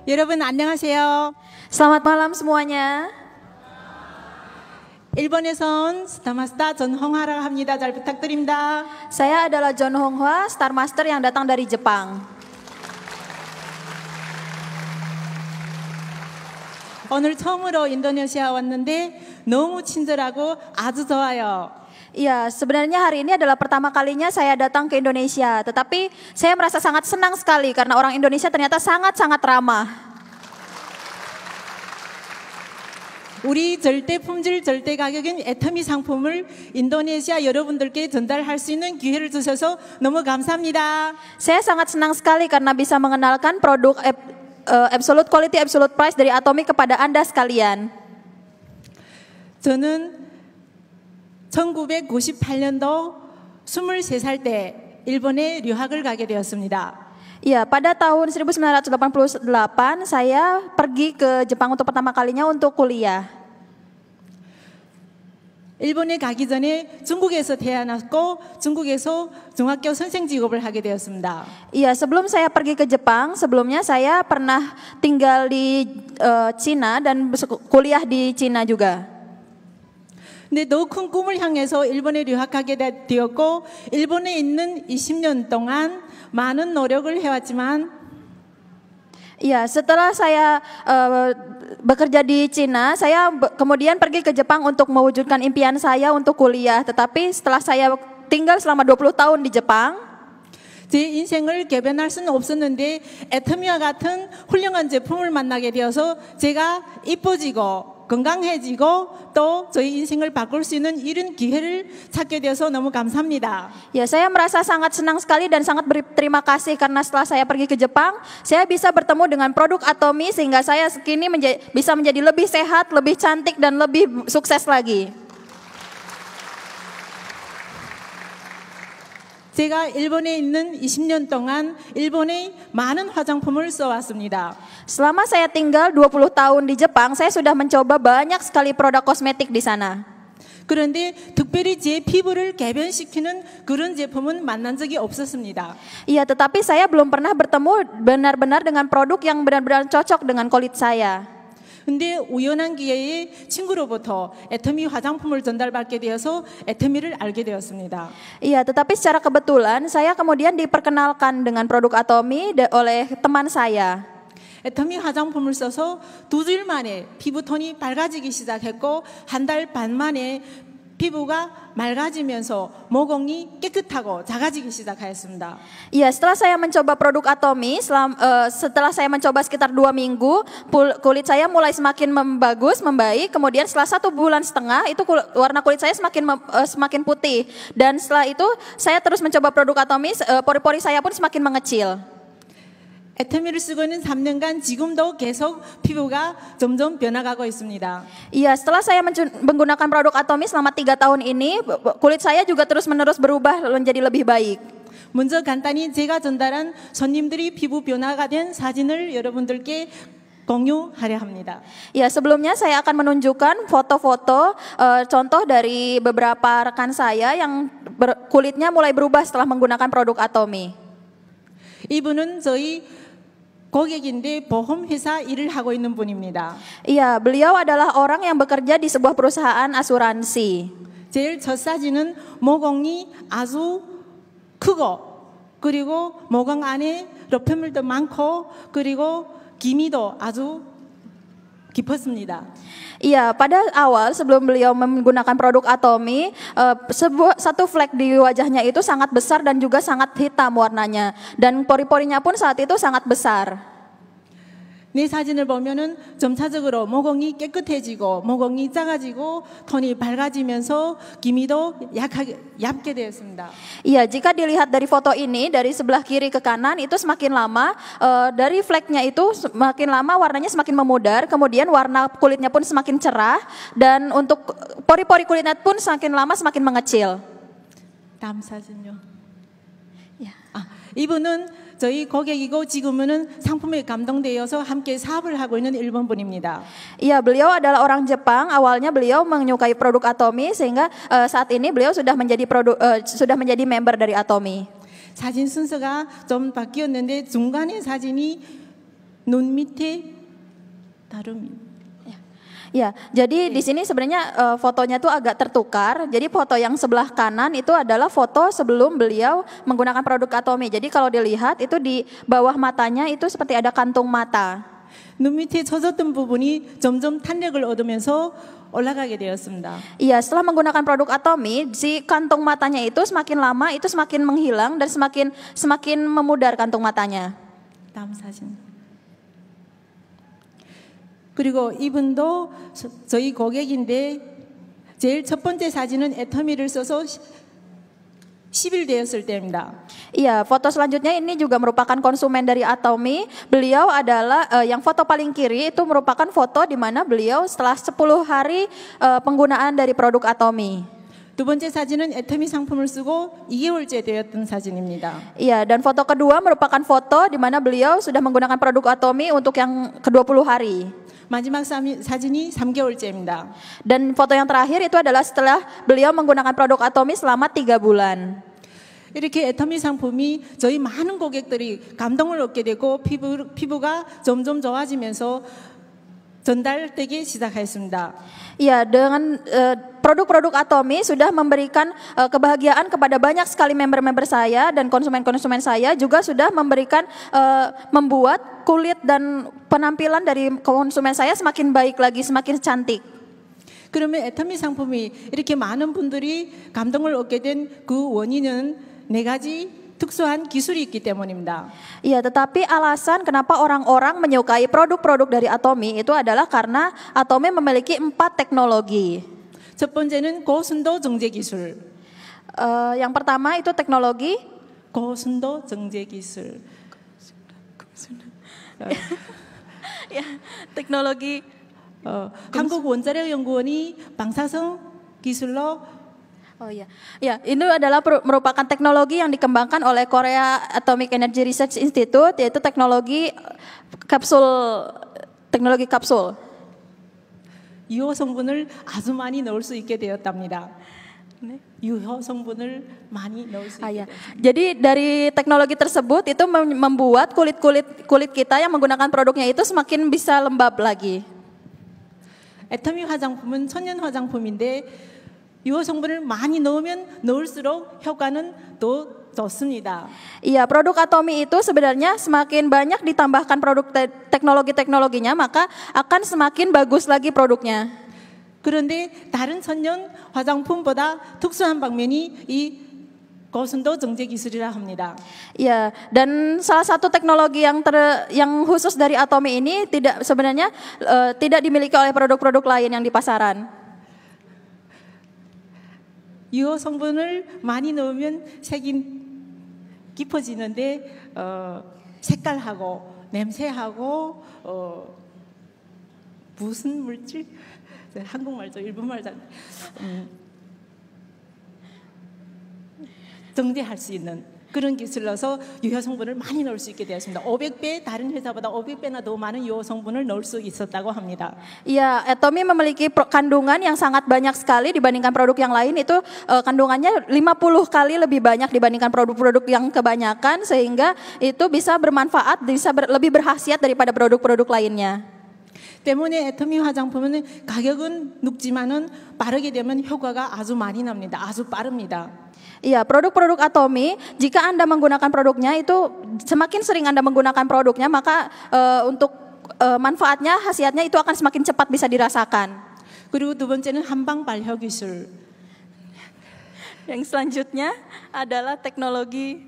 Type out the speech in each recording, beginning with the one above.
여러분 안녕하세요. Selamat malam semuanya. 일본에선 스타마스터 전홍하라 합니다. 잘 부탁드립니다. Saya adalah Jeon Star Master yang datang dari Jepang. 오늘 처음으로 인도네시아 왔는데 너무 친절하고 아주 좋아요. Iya, sebenarnya hari ini adalah pertama kalinya saya datang ke Indonesia, tetapi saya merasa sangat senang sekali karena orang Indonesia ternyata sangat-sangat ramah. 우리 절대 품질 절대 가격인 애터미 상품을 인도네시아 여러분들께 전달할 수 있는 기회를 주셔서 너무 감사합니다. Saya sangat senang sekali karena bisa mengenalkan produk absolute quality, absolute price dari ATOMY kepada Anda sekalian. 저는 1998년도 23살 때 일본에 유학을 가게 되었습니다. Iya, pada tahun 1988 saya pergi ke Jepang untuk pertama kalinya untuk kuliah. 일본에 가기 전에 중국에서 태어났고 중국에서 중학교 선생 직업을 하게 되었습니다. Iya, sebelum saya pergi ke Jepang, sebelumnya saya pernah tinggal di Cina dan kuliah di Cina juga. 근데 더 큰 꿈을 향해서 일본에 유학하게 되었고 일본에 있는 20년 동안 많은 노력을 해왔지만 Iya, setelah saya bekerja di Cina, saya kemudian pergi ke Jepang untuk mewujudkan impian saya untuk kuliah. Tetapi setelah saya tinggal selama 20 tahun di Jepang, 제 인생을 개변할 수는 없었는데 애터미와 같은 훌륭한 제품을 만나게 되어서 제가 이뻐지고 건강해지고 또 저희 인생을 바꿀 수 있는 이런 기회를 찾게 되어서 너무 감사합니다. Ya, saya merasa sangat senang sekali dan sangat berterima kasih karena setelah saya pergi ke Jepang, saya bisa bertemu dengan produk ATOMY sehingga saya kini bisa menjadi lebih sehat, lebih cantik dan lebih sukses lagi. 제가 일본에 있는 20년 동안 일본의 많은 화장품을 써왔습니다. Selama saya tinggal 20 tahun di Jepang, saya sudah mencoba banyak sekali produk kosmetik di sana. 그런데 특별히 제 피부를 개변시키는 그런 제품은 만난 적이 없었습니다. Iya, tetapi saya belum pernah bertemu benar-benar dengan produk yang benar-benar cocok dengan kulit saya. 근데 우연한 기회에 친구로부터 애터미 화장품을 전달받게 되어서 애터미를 알게 되었습니다. Iya, tetapi secara kebetulan saya kemudian diperkenalkan dengan produk ATOMY oleh teman saya. 애터미 화장품을 써서 2주 만에 피부톤이 밝아지기 시작했고 한 달 반 만에 피부가 맑아지면서 모공이 깨끗하고 작아지기 시작하였습니다. Iya, setelah saya mencoba produk ATOMY, setelah saya mencoba sekitar 2 minggu, kulit saya mulai semakin bagus, membaik. Kemudian setelah 1 bulan setengah, itu warna kulit saya semakin putih. Dan setelah itu saya terus mencoba produk ATOMY, pori-pori saya pun semakin mengecil. 애터미를 쓰고 있는 3년간 지금도 계속 피부가 점점 변화가고 있습니다. Iya, setelah saya menggunakan produk ATOMY selama 3 tahun ini, kulit saya juga terus-menerus berubah menjadi lebih baik. 먼저 간단히 제가 전달한 손님들이 피부 변화가 된 사진을 여러분들께 공유하려 합니다. Ya, sebelumnya saya akan menunjukkan foto-foto contoh dari beberapa rekan saya yang kulitnya mulai berubah setelah menggunakan produk ATOMY. 이분은 저희 고객인데 보험회사 일을 하고 있는 분입니다. Iya, beliau adalah orang yang bekerja di sebuah perusahaan asuransi. 제일 첫 사진은 모공이 아주 크고 그리고 모공 안에 로페물도 많고 그리고 기미도 아주 깊었습니다. Iya, pada awal sebelum beliau menggunakan produk ATOMY, satu flek di wajahnya itu sangat besar dan juga sangat hitam warnanya. Dan pori-porinya pun saat itu sangat besar. 네 사진을 보면은 점차적으로 모공이 깨끗해지고 모공이 작아지고 톤이 밝아지면서 기미도 얇게 되었습니다. Iya, jika dilihat dari foto ini dari sebelah kiri ke kanan itu semakin lama dari fleknya itu semakin lama warnanya semakin memudar, kemudian warna kulitnya pun semakin cerah dan untuk pori-pori kulitnya pun semakin lama semakin mengecil. 다음 사진요. Ya. 이분은 저희 고객이고 지금은 상품에 감동되어서 함께 사업을 하고 있는 일본 분입니다. Iya, beliau adalah orang Jepang. Awalnya beliau menyukai produk ATOMY sehingga saat ini beliau sudah menjadi member dari ATOMY. 사진 순서가 좀 바뀌었는데 중간에 사진이 눈 밑에 다름이. Ya, jadi di sini sebenarnya fotonya tuh agak tertukar. Jadi foto yang sebelah kanan itu adalah foto sebelum beliau menggunakan produk ATOMY. Jadi kalau dilihat itu di bawah matanya itu seperti ada kantung mata. 눈 밑에 젖었던 부분이 점점 탄력을 얻으면서 올라가게 되었습니다. Iya, setelah menggunakan produk ATOMY, si kantung matanya itu semakin lama itu semakin menghilang dan semakin memudar kantung matanya. 다음 사진. 그리고 이분도 저희 고객인데 제일 첫 번째 사진은 애터미를 써서 10일 되었을 때입니다. Iya, foto selanjutnya ini juga merupakan konsumen dari ATOMY. Beliau adalah yang foto paling kiri itu merupakan foto di mana beliau setelah 10 hari penggunaan dari produk ATOMY. 두 번째 사진은 애터미 상품을 쓰고 2개월째 되었던 사진입니다. Iya, dan foto kedua merupakan foto di mana beliau sudah menggunakan produk ATOMY untuk yang ke-20 hari. 마지막 사진이 3개월째입니다. Dan foto yang terakhir itu adalah setelah beliau menggunakan produk ATOMY selama 3 bulan. 이렇게 애터미 상품이 저희 많은 고객들이 감동을 얻게 되고 피부가 점점 좋아지면서 전달되기 시작했습니다. Iya, dengan produk-produk ATOMY sudah memberikan kebahagiaan kepada banyak sekali member-member saya dan konsumen-konsumen saya, juga sudah memberikan membuat kulit dan penampilan dari konsumen saya semakin baik lagi, semakin cantik. 그러면 애터미 상품이 이렇게 많은 분들이 감동을 얻게 된 그 원인은 4가지 특수한 기술이 있기 때문입니다. Iya, tetapi alasan kenapa orang-orang menyukai produk-produk dari ATOMY itu adalah karena ATOMY memiliki 4 teknologi. 첫 번째는 고순도 정제 기술. Yang pertama itu teknologi 고순도 정제 기술. ya, teknologi 한국 원자력 연구원이 방사성 기술로 Oh iya, ya ini adalah merupakan teknologi yang dikembangkan oleh Korea Atomic Energy Research Institute, yaitu teknologi kapsul. 유효 성분을 아주 많이 넣을 수 있게 되었답니다. 유효 성분을 많이 넣을 수 있게 되었습니다. Jadi dari teknologi tersebut itu membuat kulit kita yang menggunakan produknya itu semakin bisa lembab lagi. 애터미 화장품은 천연 화장품인데 유효 성분을 많이 넣으면 넣을수록 효과는 더 좋습니다. Iya, produk ATOMY itu sebenarnya semakin banyak ditambahkan produk teknologinya, maka akan semakin bagus lagi produknya. 그런데 다른 천연 화장품보다 특수한 방면이 이 고순도 정제 기술이라 합니다. Iya, dan salah satu teknologi yang khusus dari ATOMY ini sebenarnya tidak dimiliki oleh produk-produk lain yang di pasaran. 유효 성분을 많이 넣으면 색이 깊어지는데 색깔하고 냄새하고 무슨 물질? 한국말죠, 일본말죠. 정제할 수 있는 그런 기술로서 유효 성분을 많이 넣을 수 있게 되었습니다. 500배 다른 회사보다 500배나 더 많은 유효 성분을 넣을 수 있었다고 합니다. Iya, ATOMY memiliki kandungan yang sangat banyak sekali dibandingkan produk yang lain, itu kandungannya 50 kali lebih banyak dibandingkan produk-produk yang kebanyakan, sehingga itu bisa bermanfaat, lebih berkhasiat daripada produk-produk lainnya. 때문에 애터미 화장품은 가격은 높지만은 바르게 되면 효과가 아주 많이 납니다. 아주 빠릅니다. Iya, produk-produk ATOMY, jika Anda menggunakan produknya itu semakin sering Anda menggunakan produknya, maka untuk manfaatnya, khasiatnya itu akan semakin cepat bisa dirasakan. 그리고 두 번째는 한방 발효 기술. Yang selanjutnya adalah teknologi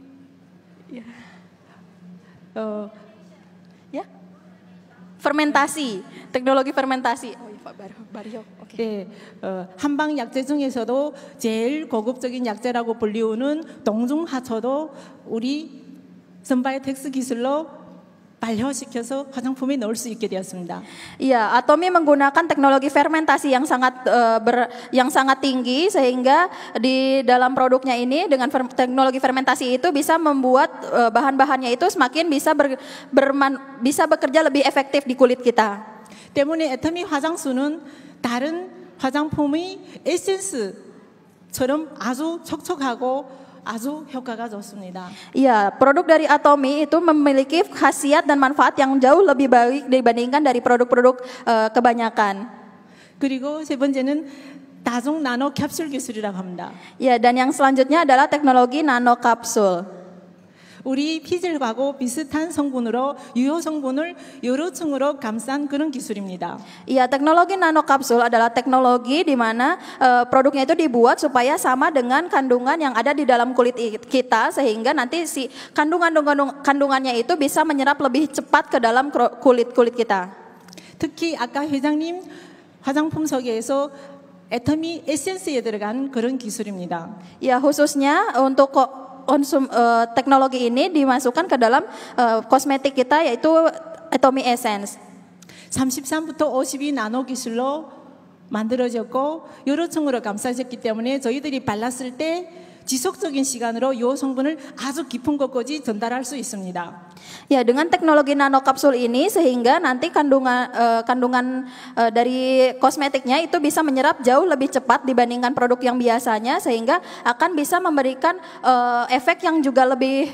fermentasi, teknologi fermentasi. Oh iya, Pak 오케이. 네, 한방 약재 중에서도 제일 고급적인 약재라고 불리우는 동중하초도 우리 선바이오텍스 기술로 발효시켜서 화장품에 넣을 수 있게 되었습니다. Iya, ATOMY menggunakan teknologi fermentasi yang sangat tinggi, sehingga di dalam produknya ini dengan teknologi fermentasi itu bisa membuat bahan-bahannya itu semakin bisa bekerja lebih efektif di kulit kita. 때문에 애터미 화장수는 다른 화장품의 에센스처럼 아주 촉촉하고 아주 효과가 좋습니다. Iya, produk dari ATOMY itu memiliki khasiat dan manfaat yang jauh lebih baik dibandingkan dari produk-produk kebanyakan. 그리고 세 번째는 다중 나노 캡슐 기술이라고 합니다. Ya, dan yang selanjutnya adalah teknologi nano kapsul. 우리 피질과고 비슷한 성분으로 유효 성분을 여러 층으로 감싼 그런 기술입니다. Iya, teknologi nano kapsul adalah teknologi di mana produknya itu dibuat supaya sama dengan kandungan yang ada di dalam kulit kita sehingga nanti si kandungannya itu bisa menyerap lebih cepat ke dalam kulit kita. 특히 아까 회장님 화장품 소개에서 애터미 에센스에 들어간 그런 기술입니다. Ya, khususnya untuk teknologi ini dimasukkan ke dalam kosmetik kita yaitu ATOMY Essence. 33부터 50이 나노 기술로 만들어졌고 여러 층으로 감싸졌기 때문에 저희들이 발랐을 때 지속적인 시간으로 이 성분을 아주 깊은 곳까지 전달할 수 있습니다. Ya, dengan teknologi nano kapsul ini sehingga nanti kandungan dari kosmetiknya itu bisa menyerap jauh lebih cepat dibandingkan produk yang biasanya sehingga akan bisa memberikan efek yang juga lebih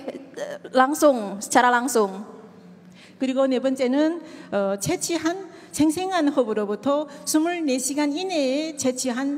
secara langsung. 그리고 네 번째는 채취한 생생한 허브로부터 24시간 이내에 채취한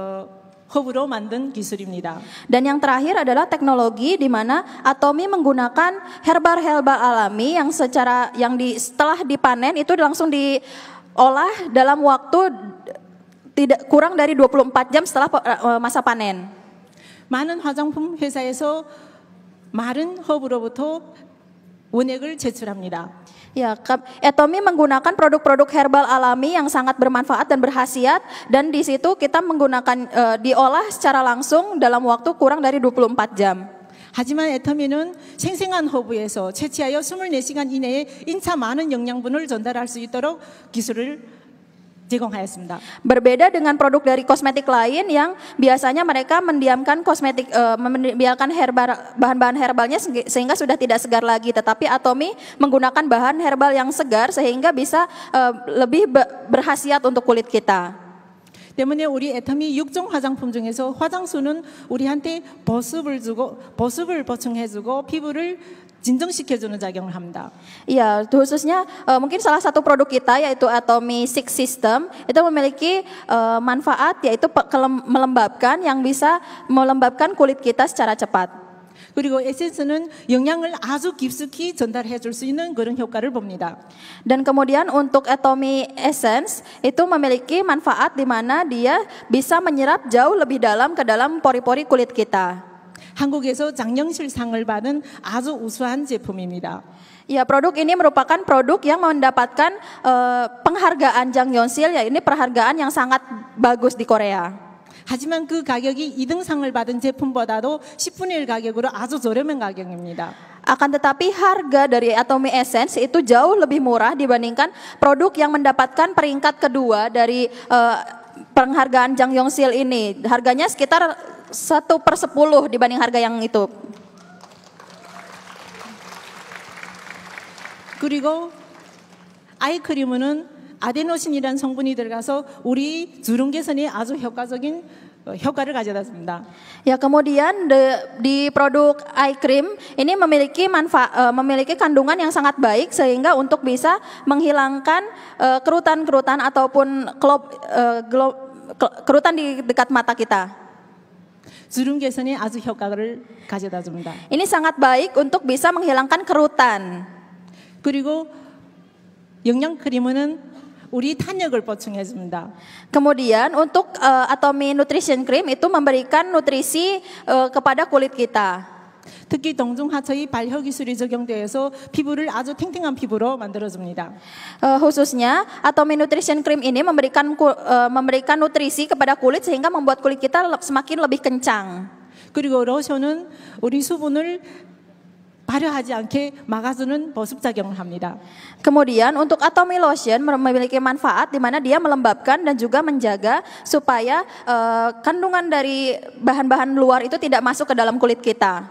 허브로 만든 기술입니다. Dan yang terakhir adalah teknologi di mana ATOMY menggunakan herbal alami yang setelah dipanen itu langsung diolah dalam waktu tidak kurang dari 24 jam setelah masa panen. 많은 화장품 회사에서 마른 허브로부터 원액을 제출합니다. Ya, ATOMY menggunakan produk-produk herbal alami yang sangat bermanfaat dan berkhasiat dan di situ kita menggunakan diolah secara langsung dalam waktu kurang dari 24 jam. 하지만 애터미는 생생한 허브에서 채취하여 24시간 이내에 인차 많은 영양분을 전달할 수 있도록 기술을 제공하였습니다. Berbeda dengan produk dari kosmetik lain yang biasanya mereka mendiamkan membiarkan bahan-bahan herbalnya sehingga sudah tidak segar lagi, tetapi ATOMY menggunakan bahan herbal yang segar sehingga bisa lebih berkhasiat untuk kulit kita. 때문에 우리 애터미 6종 화장품 중에서 화장수는 우리한테 보습을 보충해주고 피부를 진정시켜주는 작용을 합니다. Iya, khususnya mungkin salah satu produk kita yaitu ATOMY 6 System itu memiliki manfaat yaitu melembabkan yang bisa melembabkan kulit kita secara cepat. 그리고 에센스는 영양을 아주 깊숙이 전달해 줄 수 있는 그런 효과를 봅니다. Dan kemudian untuk ATOMY Essence itu memiliki manfaat di mana dia bisa menyerap jauh lebih dalam ke dalam pori-pori kulit kita. 한국에서 장영실상을 받은 아주 우수한 제품입니다. Ya, produk ini merupakan produk yang mendapatkan penghargaan 장영실, ya ini penghargaan yang sangat bagus di Korea. 하지만 그 가격이 2등상을 받은 제품보다도 10분의 1 가격으로 아주 저렴한 가격입니다. Akan tetapi harga dari ATOMY Essence itu jauh lebih murah dibandingkan produk yang mendapatkan peringkat kedua dari penghargaan 장영실 ini. Harganya sekitar 1/10 dibanding harga yang itu. 그리고 아이크림은 아데노신이라는 성분이 들어가서 우리 주름 개선에 아주 효과적인 효과를 가져다 줍니다. Ya, kemudian di produk eye cream ini memiliki kandungan yang sangat baik sehingga untuk bisa menghilangkan kerutan-kerutan ataupun kerutan di dekat mata kita. 주름 개선에 아주 효과를 가져다 줍니다. Ini sangat baik untuk bisa menghilangkan kerutan. 그리고 영양 크림은 우리 탄력을 보충해 줍니다. Kemudian untuk ATOMY Nutrition Cream itu memberikan nutrisi kepada kulit kita. 특히 동중하초의 발효 기술이 적용되어서 피부를 아주 탱탱한 피부로 만들어 줍니다. Khususnya ATOMY Nutrition Cream ini memberikan nutrisi kepada kulit sehingga membuat kulit kita semakin lebih kencang. 그리고 로션은 우리 수분을 발효하지 않게 막아주는 보습 작용을 합니다. Kemudian untuk ATOMY Lotion memiliki manfaat di mana dia melembabkan dan juga menjaga supaya kandungan dari bahan-bahan luar itu tidak masuk ke dalam kulit kita.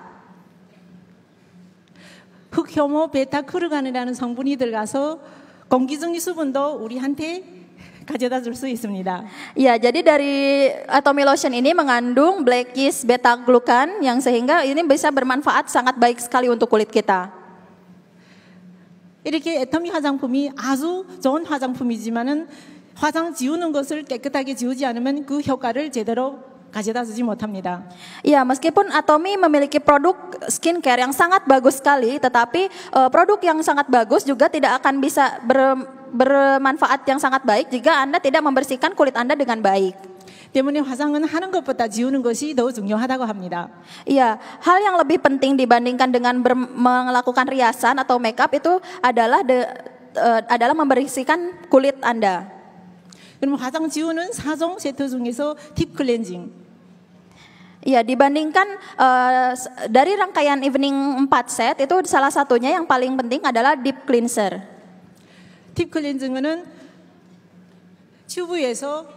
흑효모 베타크루간이라는 성분이 들어가서 공기중의 수분도 우리한테 가져다 줄 수 있습니다. Ya, jadi dari ATOMY lotion ini mengandung black yeast beta glucan yang sehingga ini bisa bermanfaat sangat baik sekali untuk kulit kita. 이렇게 애터미 화장품이 아주 좋은 화장품이지만은 화장 지우는 것을 깨끗하게 지우지 않으면 그 효과를 제대로 가져다 주지 못합니다. Ya, meskipun ATOMY memiliki produk skincare yang sangat bagus sekali, tetapi produk yang sangat bagus juga tidak akan bisa bermanfaat yang sangat baik jika Anda tidak membersihkan kulit Anda dengan baik. 때문에 화장은 하는 것보다 지우는 것이 더 중요하다고 합니다. Iya, hal yang lebih penting dibandingkan dengan melakukan riasan atau makeup itu adalah membersihkan kulit Anda. 그럼 화장 지우는 4종 세트 중에서 딥 클렌징. Ya, dibandingkan dari rangkaian evening 4 set itu salah satunya yang paling penting adalah deep cleanser. 딥 클렌징은 튜브에서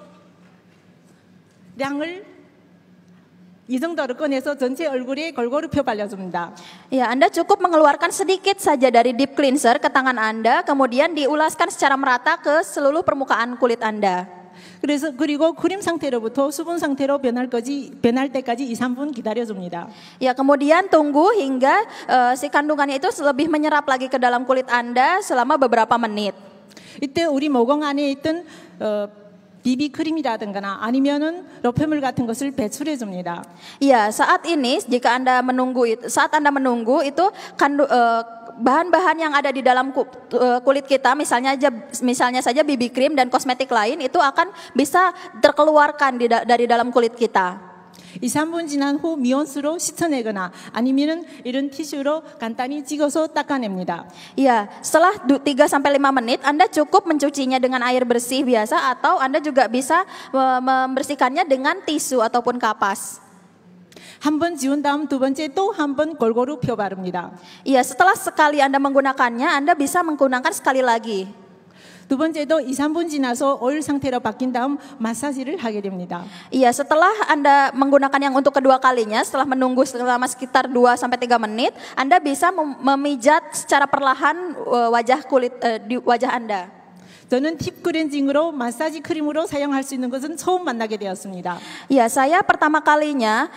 량을 이 정도로 꺼내서 전체 얼굴에 골고루 펴 발라줍니다. Ya, Anda cukup mengeluarkan sedikit saja dari deep cleanser ke tangan Anda, kemudian diulaskan secara merata ke seluruh permukaan kulit Anda. 그리고 크림 상태로부터 수분 상태로 변할 때까지 2-3분 기다려줍니다. Ya, kemudian tunggu hingga si kandungannya itu lebih menyerap lagi ke dalam kulit Anda selama beberapa menit. 이때 우리 모공 안에 있던 비비 크림이라든가 아니면은 로페물 같은 것을 배출해 줍니다. Ya, saat Anda menunggu itu bahan-bahan yang ada di dalam kulit kita, misalnya saja BB cream dan kosmetik lain itu akan bisa terkeluarkan dari dalam kulit kita. 2-3분 지난 후 미온수로 씻어내거나 아니면은 이런 티슈로 간단히 찍어서 닦아냅니다. Ya, setelah 3-5 menit Anda cukup mencucinya dengan air bersih biasa atau Anda juga bisa membersihkannya dengan tisu ataupun kapas. 한 번 지운 다음 두 번째 또 한 번 골고루 펴 바릅니다. Iya, setelah sekali Anda menggunakannya, Anda bisa menggunakan sekali lagi. 두 번째도 2-3분 지나서 오일 상태로 바뀐 다음 마사지를 하게 됩니다. Iya, setelah Anda menggunakan yang untuk kedua kalinya, setelah menunggu selama sekitar 2-3 menit, Anda bisa memijat secara perlahan wajah Anda. 저는 팁 클렌징으로 마사지 크림으로 사용할 수 있는 것은 처음 만나게 되었습니다. Ya, saya pertama kalinya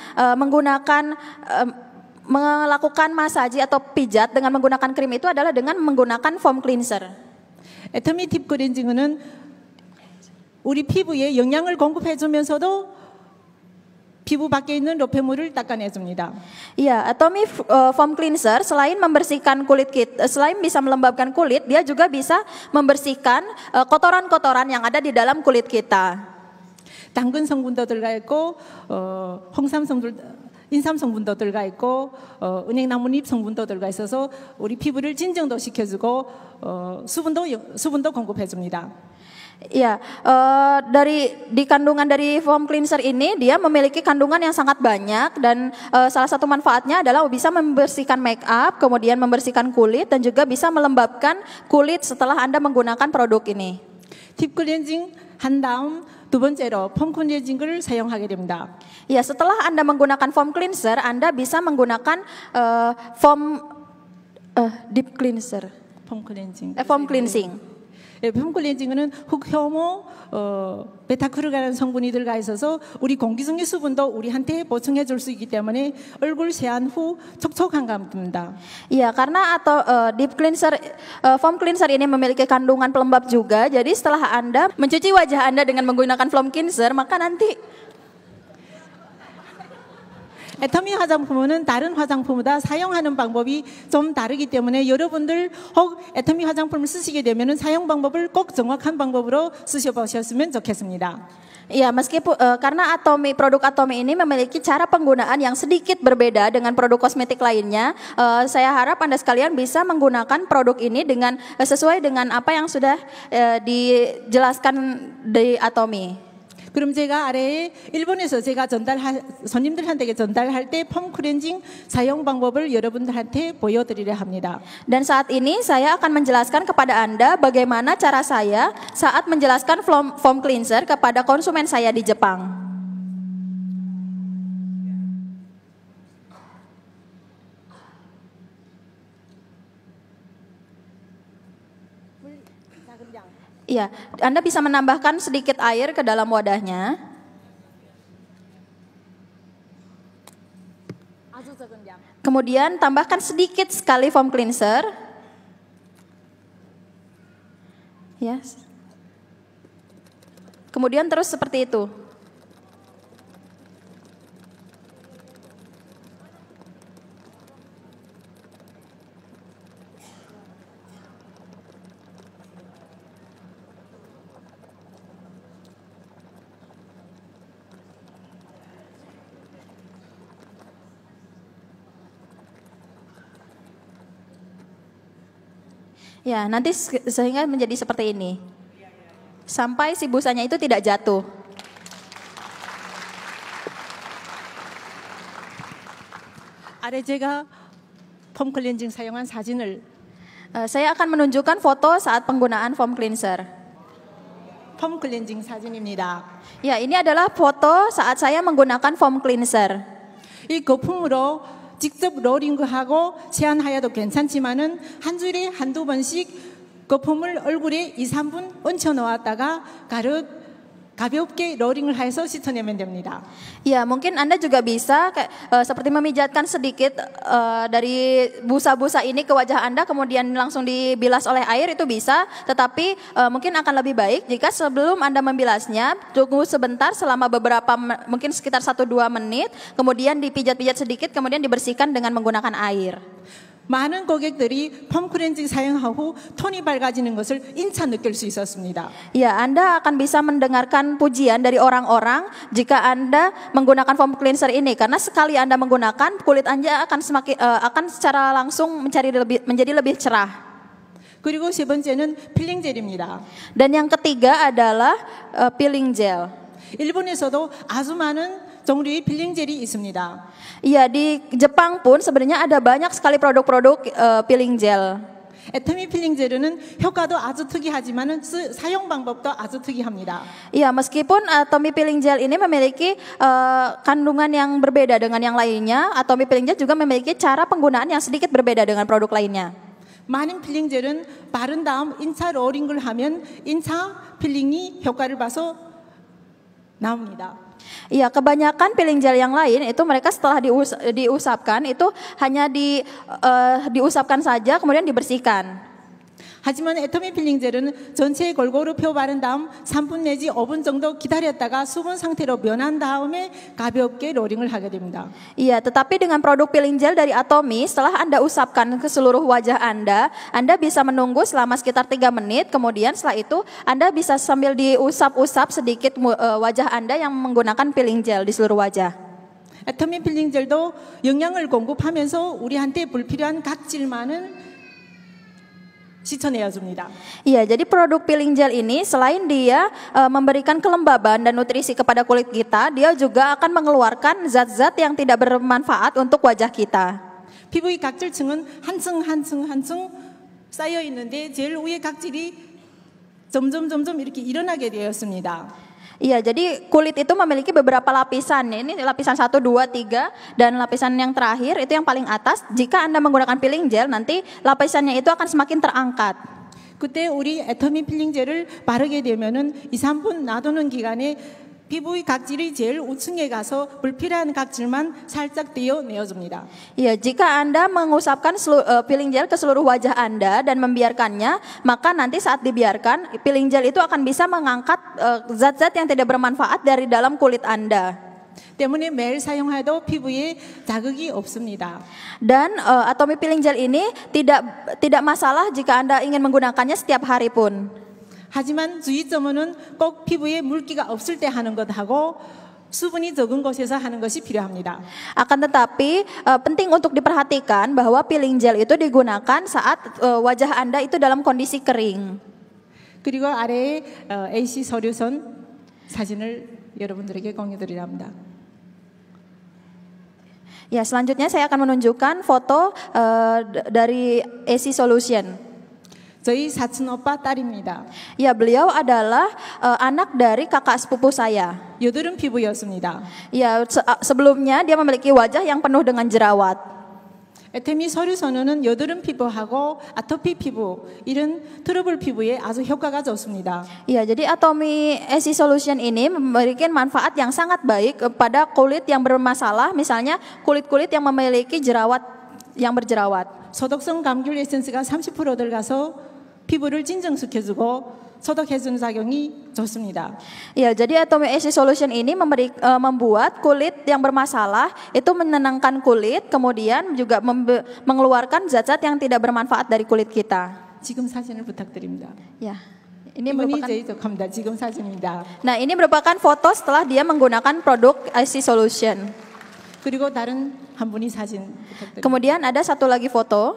melakukan masaji atau pijat dengan menggunakan krim itu adalah dengan menggunakan foam cleanser. 애터미 팁 클렌징은 우리 피부에 영양을 공급해 주면서도 피부 밖에 있는 로페물을 닦아내 줍니다. Iya, ATOMY foam cleanser selain membersihkan kulit kita, selain bisa melembabkan kulit, dia juga bisa membersihkan kotoran-kotoran yang ada di dalam kulit kita. 당근 성분도 들어가 있고 인삼 성분도 들어가 있고 은행나무잎 성분도 들어가 있어서 우리 피부를 진정도 시켜주고 수분도 공급해 줍니다. Ya, di kandungan dari foam cleanser ini dia memiliki kandungan yang sangat banyak dan salah satu manfaatnya adalah bisa membersihkan make up, kemudian membersihkan kulit dan juga bisa melembabkan kulit setelah Anda menggunakan produk ini. 딥 클렌징 한 다음 두 번째로 폼 클렌징을 사용하게 됩니다. Ya, setelah Anda menggunakan foam cleanser, Anda bisa menggunakan deep cleanser. 폼 클렌징. Foam cleansing. 폼 클렌징은 흑효모, 베타크루라는 성분이 들어가 있어서 우리 공기 중의 수분도 우리한테 보충해 줄 수 있기 때문에 얼굴 세안 후 촉촉한 감입니다. Iya, karena deep cleanser, foam cleanser ini memiliki kandungan pelembab juga. Jadi setelah Anda mencuci wajah Anda dengan menggunakan foam cleanser, maka nanti 애터미 화장품은 다른 화장품보다 사용하는 방법이 좀 다르기 때문에 여러분들 혹 애터미 화장품을 쓰시게 되면 사용 방법을 꼭 정확한 방법으로 쓰셔보셨으면 좋겠습니다. Iya, meskipun karena produk ATOMY ini memiliki cara penggunaan yang sedikit berbeda dengan produk kosmetik lainnya, saya harap Anda sekalian bisa menggunakan produk ini dengan sesuai dengan apa yang sudah dijelaskan di ATOMY. 그럼 제가 아래에 일본에서 제가 손님들한테 전달할 때 폼 클렌징 사용 방법을 여러분들한테 보여드리려 합니다. Dan saat ini saya akan menjelaskan kepada Anda bagaimana cara saya saat menjelaskan foam cleanser kepada konsumen saya di Jepang. Iya, Anda bisa menambahkan sedikit air ke dalam wadahnya. Kemudian tambahkan sedikit sekali foam cleanser. Yes. Kemudian terus seperti itu. Ya, nanti sehingga menjadi seperti ini. Sampai si busanya itu tidak jatuh. 아래 제가 폼 클렌징 사용한 사진을 Saya akan menunjukkan foto saat penggunaan foam cleanser. 폼 클렌징 사진입니다. Ya, ini adalah foto saat saya menggunakan foam cleanser. 이 거품으로 직접 로링하고 세안하여도 괜찮지만은 한 줄에 한두 번씩 거품을 얼굴에 2, 3분 얹혀 놓았다가 가볍게 로링을 해서 씻어내면 됩니다. Ya, mungkin Anda juga bisa seperti memijatkan sedikit dari busa-busa ini ke wajah Anda, kemudian langsung dibilas oleh air, itu bisa. Tetapi mungkin akan lebih baik jika sebelum Anda membilasnya, tunggu sebentar selama beberapa, mungkin sekitar 1-2 menit, kemudian dipijat-pijat sedikit, kemudian dibersihkan dengan menggunakan air. 많은 고객들이 폼 클렌징 사용하고 톤이 밝아지는 것을 인차 느낄 수 있었습니다. Ya, Anda akan bisa mendengarkan pujian dari orang-orang jika Anda menggunakan foam cleanser ini, karena sekali Anda menggunakan, kulit Anda akan secara langsung menjadi lebih cerah. 그리고 세 번째는 필링 젤입니다. Dan yang ketiga adalah peeling gel. 일본에서도 아주 많은 종류의 필링 젤이 있습니다. Iya, di Jepang pun sebenarnya ada banyak sekali produk-produk peeling gel. 애터미 필링 젤은 효과도 아주 특이하지만은 사용 방법도 아주 특이합니다. Iya, meskipun ATOMY peeling gel ini memiliki kandungan yang berbeda dengan yang lainnya, ATOMY peeling gel juga memiliki cara penggunaan yang sedikit berbeda dengan produk lainnya. 많은 필링 젤은 바른 다음 인차 로링을 하면 인차 필링이 효과를 봐서 나옵니다. Iya, kebanyakan peeling gel yang lain itu mereka setelah diusapkan itu hanya diusapkan saja kemudian dibersihkan. 하지만 애터미 필링 젤은 전체에 골고루 펴 바른 다음 3분 내지 5분 정도 기다렸다가 수분 상태로 변한 다음에 가볍게 로링을 하게 됩니다. Iya, tetapi dengan produk peeling gel dari ATOMY, setelah Anda usapkan ke seluruh wajah Anda bisa menunggu selama sekitar 3 menit, kemudian setelah itu Anda bisa sambil diusap-usap sedikit wajah Anda yang menggunakan peeling gel di seluruh wajah. 애터미 필링 젤도 영양을 공급하면서 우리한테 불필요한 각질만은 씻어내어줍니다. Iya, jadi produk peeling gel ini selain dia memberikan kelembaban dan nutrisi kepada kulit kita, dia juga akan mengeluarkan zat-zat yang tidak bermanfaat untuk wajah kita. 피부의 각질층은 한 층 쌓여 있는데 제일 위에 각질이 점점 이렇게 일어나게 되었습니다. Iya, jadi kulit itu memiliki beberapa lapisan. Ini lapisan 1, 2, 3, dan lapisan yang terakhir itu yang paling atas. Jika Anda menggunakan peeling gel, nanti lapisannya itu akan semakin terangkat. 그때 우리 애터미 필링 젤을 바르게 되면은 2, 3분 놔두는 기간에 피부의 각질이 제일 우층에 가서 불필요한 각질만 살짝 떼어내어줍니다. Ya, jika Anda mengusapkan peeling gel ke seluruh wajah Anda dan membiarkannya, maka nanti saat dibiarkan, peeling gel itu akan bisa mengangkat zat-zat yang tidak bermanfaat dari dalam kulit Anda. 때문에 매일 사용해도 피부에 자극이 없습니다. Dan ATOMY peeling gel ini tidak masalah jika Anda ingin menggunakannya setiap hari pun. 하지만 주의점은 꼭 피부에 물기가 없을 때 하는 것하고 수분이 적은 곳에서 하는 것이 필요합니다. Akan tetapi penting untuk diperhatikan bahwa peeling gel itu digunakan saat wajah Anda itu dalam kondisi kering. 그리고 아래에 AC 서류선 사진을 여러분들에게 공유드리려 합니다. Ya, selanjutnya saya akan menunjukkan foto dari AC Solution. 저희 사촌 오빠 딸입니다. Ya, beliau adalah anak dari kakak sepupu saya. 여드름 피부였습니다. Ya, sebelumnya dia memiliki wajah yang penuh dengan jerawat. 애터미 서류 선호는 여드름 피부하고 아토피 피부 이런 트러블 피부에 아주 효과가 좋습니다. Iya, jadi ATOMY SC Solution ini memberikan manfaat yang sangat baik pada kulit yang bermasalah, misalnya kulit-kulit yang memiliki jerawat yang berjerawat. 소독성 감귤 에센스가 30% 들어가서 피부를 진정시켜주고 소독해주는 작용이 좋습니다. Ya, jadi ATOMY SC Solution ini membuat kulit yang bermasalah itu menenangkan kulit, kemudian juga mengeluarkan zat-zat yang tidak bermanfaat dari kulit kita. 지금 사진을 부탁드립니다. Ya, ini 이분이 merupakan. 제이족합니다. 지금 사진입니다. Nah, ini merupakan foto setelah dia menggunakan produk SC Solution. 그리고 다른 한 분이 사진 부탁드립니다. Kemudian ada satu lagi foto.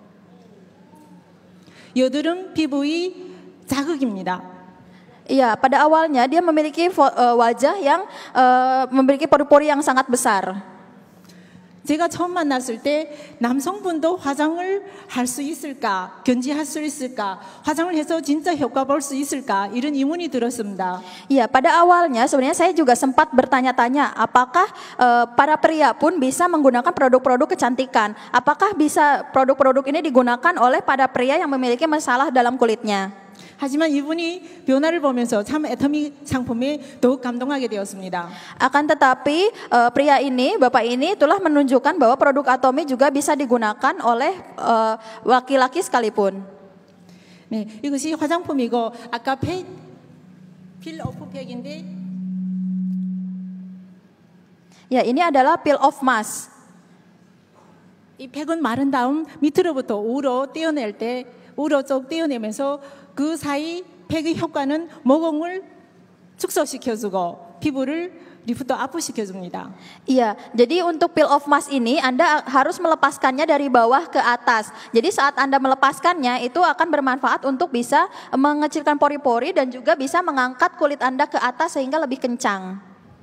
여드름 피부의 자극입니다. Iya, pada awalnya dia memiliki wajah yang memiliki pori-pori yang sangat besar. 제가 처음 만났을 때 남성분도 화장을 할 수 있을까, 견지할 수 있을까, 화장을 해서 진짜 효과 볼 수 있을까 이런 의문이 들었습니다. Iya, pada awalnya sebenarnya saya juga sempat bertanya-tanya, apakah para pria pun bisa menggunakan produk-produk kecantikan? Apakah bisa produk-produk ini digunakan oleh para pria yang memiliki masalah dalam kulitnya? 하지만 이분이 변화를 보면서 참 애터미 상품에 더욱 감동하게 되었습니다. Akan tetapi pria ini, bapak ini telah menunjukkan bahwa produk ATOMY juga bisa digunakan oleh laki-laki sekalipun. 네, 이것이 화장품이고 아까 필 오프 팩인데 Ya, ini adalah peel off mask. 이 팩은 마른 다음 밑으로부터 우로 떼어낼 때 우로 쪽 떼어내면서 그 사이 팩의 효과는 모공을 축소시켜주고 피부를 리프트 아프시켜줍니다. Iya, jadi untuk peel off mask ini Anda harus melepaskannya dari bawah ke atas. Jadi saat Anda melepaskannya itu akan bermanfaat untuk bisa mengecilkan pori-pori dan juga bisa mengangkat kulit Anda ke atas sehingga lebih kencang.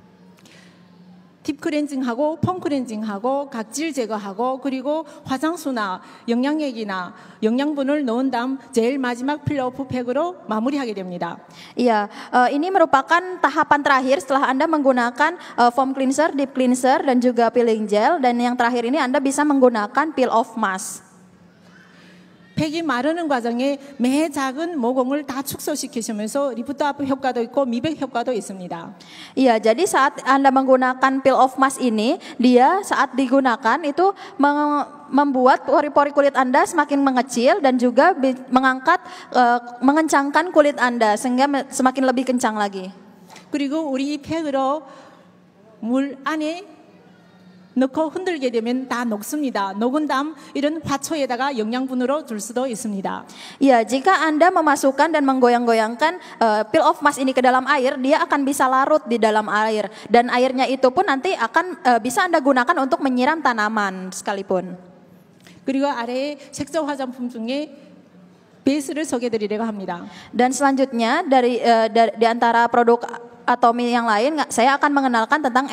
딥 클렌징하고 폼 클렌징하고 각질 제거하고 그리고 화장수나 영양액이나 영양분을 넣은 다음 제일 마지막 필러오프 팩으로 마무리하게 됩니다. Iya, ini merupakan tahapan terakhir setelah Anda menggunakan foam cleanser, deep cleanser dan juga peeling gel, dan yang terakhir ini Anda bisa menggunakan peel off mask. 팩이 마르는 과정에 매 작은 모공을 다 축소시키시면서 리프트 업 효과도 있고 미백 효과도 있습니다. Iya, jadi saat Anda menggunakan peel off mask ini, dia saat digunakan itu membuat pori-pori kulit Anda semakin mengecil dan juga mengangkat, mengencangkan kulit Anda sehingga semakin lebih kencang lagi. 그리고 우리 이 팩으로 물 안에 넣고 흔들게 되면 다 녹습니다. 녹은 다음 이런 화초에다가 영양분으로 줄 수도 있습니다. Ya, jika Anda memasukkan dan menggoyang-goyangkan peel off mask ini ke dalam air, dia akan bisa larut di dalam air. Dan airnya itu pun nanti akan bisa Anda gunakan untuk menyiram tanaman sekalipun. 그리고 아래에 색조 화장품 중에 베이스를 소개드리려고 합니다. Dan selanjutnya di antara produk ATOMY yang lain, saya akan mengenalkan tentang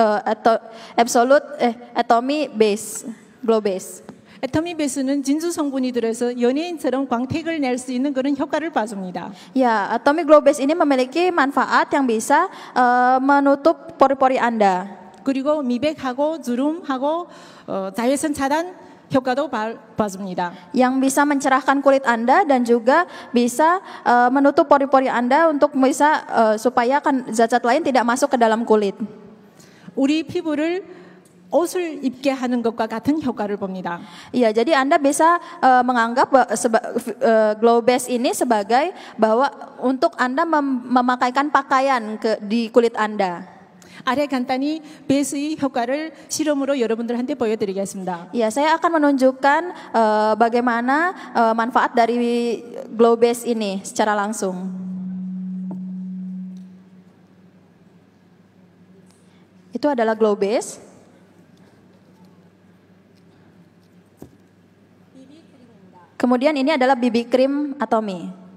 ATOMY Base, Glow Base. 애터미 베이스는 진주 성분이 들어서 연예인처럼 광택을 낼 수 있는 그런 효과를 봐줍니다. Ya, ATOMY Glow Base ini memiliki manfaat yang bisa menutup pori-pori Anda. 그리고 미백하고 주름하고 자외선 차단 효과도 봐줍니다. Yang bisa mencerahkan kulit Anda dan juga bisa menutup pori-pori Anda untuk bisa supaya zat-zat lain tidak masuk ke dalam kulit. 우리 피부를 옷을 입게 하는 것과 같은 효과를 봅니다. Iya, jadi Anda bisa menganggap glow base ini sebagai bahwa untuk Anda memakaikan pakaian di kulit Anda. 아래 간단히 베이스의 효과를 실험으로 여러분들한테 보여드리겠습니다. Ya, saya akan menunjukkan bagaimana manfaat dari glow base ini secara langsung. Itu adalah glow base. Kemudian ini adalah BB cream ATOMY.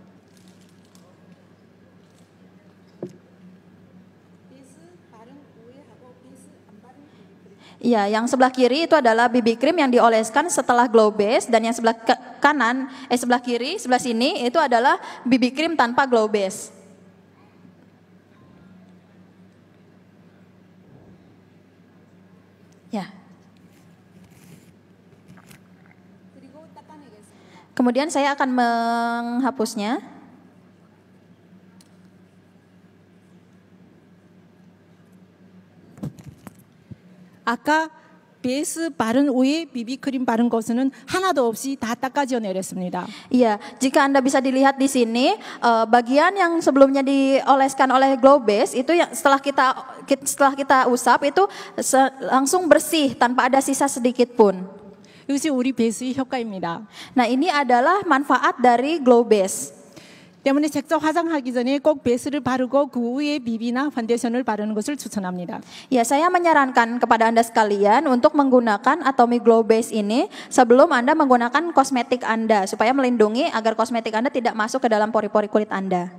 Iya, yang sebelah kiri itu adalah BB cream yang dioleskan setelah glow base, dan yang sebelah sebelah kiri, sebelah sini itu adalah BB cream tanpa glow base. Ya. Kemudian saya akan menghapusnya. 아까 베이스 바른 후에 비비크림 바른 것은 하나도 없이 다 닦아져 내렸습니다. Iya, jika Anda bisa dilihat di sini, bagian yang sebelumnya dioleskan oleh glow base itu yang setelah kita usap itu langsung bersih tanpa ada sisa sedikit pun. 이것이 우리 베이스의 효과입니다. Nah, ini adalah manfaat dari glow base. 때문에 직접 화장하기 전에 꼭 베이스를 바르고 그 후에 비비나 파운데이션을 바르는 것을 추천합니다. Ya, saya menyarankan kepada Anda sekalian untuk menggunakan ATOMY Glow Base ini sebelum Anda menggunakan kosmetik Anda supaya melindungi agar kosmetik Anda tidak masuk ke dalam pori-pori kulit Anda.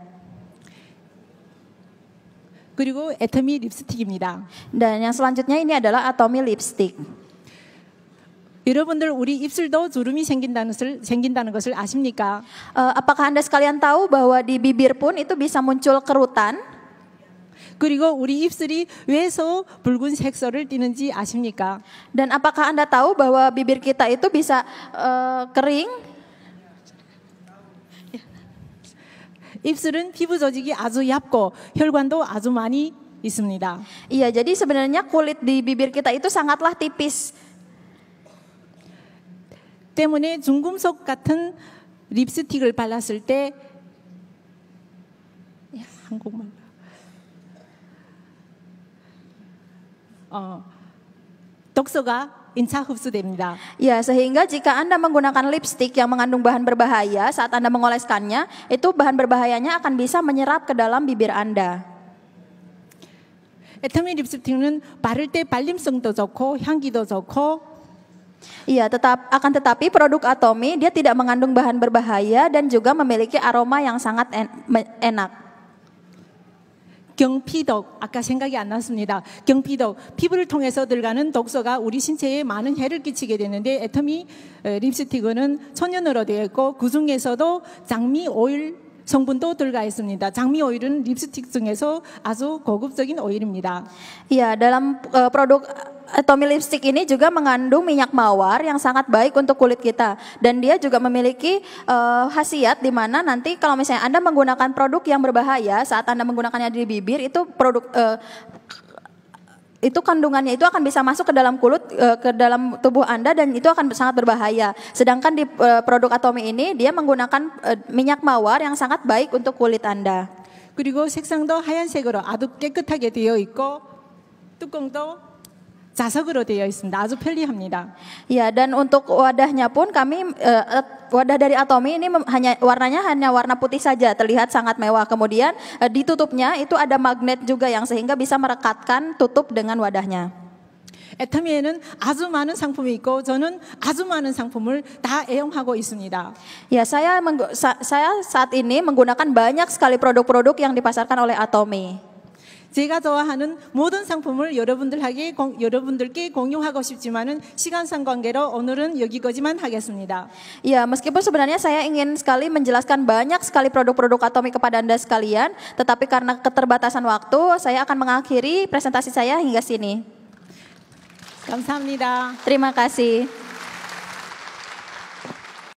그리고 애터미 립스틱입니다. Dan yang selanjutnya ini adalah ATOMY Lipstick. 여러분들 우리 입술도 주름이 생긴다는 것을 아십니까? Apakah Anda sekalian tahu bahwa di bibir pun itu bisa muncul kerutan? 그리고 우리 입술이 왜서 붉은 색소를 띠는지 아십니까? Dan apakah Anda tahu bahwa bibir kita itu bisa kering? 입술은 피부 조직이 아주 얇고 혈관도 아주 많이 있습니다. Iya, jadi sebenarnya kulit di bibir kita itu sangatlah tipis. 때문에 중금속 같은 립스틱을 발랐을 때 한국말 독소가 인차 흡수됩니다. Ya, sehingga jika Anda menggunakan lipstik yang mengandung bahan berbahaya saat Anda mengoleskannya, itu bahan berbahayanya akan bisa menyerap ke dalam bibir Anda. 애터미 립스틱은 바를 때 발림성도 좋고 향기도 좋고 Iya, tetapi produk ATOMY dia tidak mengandung bahan berbahaya dan juga memiliki aroma yang sangat enak. 경피독, 아까 생각이 안 났습니다. 경피독, 피부를 통해서 들어가는 독소가 우리 신체에 많은 해를 끼치게 되는데 애터미 립스틱은 천연으로 되어 있고 그 중에서도 장미 오일 성분도 들어가 있습니다. 장미 오일은 립스틱 중에서 아주 고급적인 오일입니다. Iya, dalam produk ATOMY lipstick ini juga mengandung minyak mawar yang sangat baik untuk kulit kita, dan dia juga memiliki khasiat di mana nanti kalau misalnya Anda menggunakan produk yang berbahaya saat Anda menggunakannya di bibir, itu itu kandungannya itu akan bisa masuk ke dalam kulit, ke dalam tubuh Anda, dan itu akan sangat berbahaya. Sedangkan di produk ATOMY ini dia menggunakan minyak mawar yang sangat baik untuk kulit Anda. 그리고 색상도 하얀색으로 아주 깨끗하게 되어 있고 뚜껑도 자석으로 되어 있습니다. 아주 편리합니다. Ya, dan untuk wadahnya pun kami wadah dari ATOMY ini warnanya hanya warna putih saja, terlihat sangat mewah. Kemudian ditutupnya itu ada magnet juga yang sehingga bisa merekatkan tutup dengan wadahnya. 애터미에는 아주 많은 상품이 있고 저는 아주 많은 상품을 다 애용하고 있습니다. Ya, saya saat ini menggunakan banyak sekali produk-produk yang dipasarkan oleh ATOMY. 제가 좋아하는 모든 상품을 여러분들께 공유하고 싶지만은 시간상 관계로 오늘은 여기까지만 하겠습니다. Ya, meskipun sebenarnya saya ingin sekali menjelaskan banyak sekali produk-produk ATOMY kepada Anda sekalian, tetapi karena keterbatasan waktu, saya akan mengakhiri presentasi saya hingga sini. 감사합니다. Terima kasih.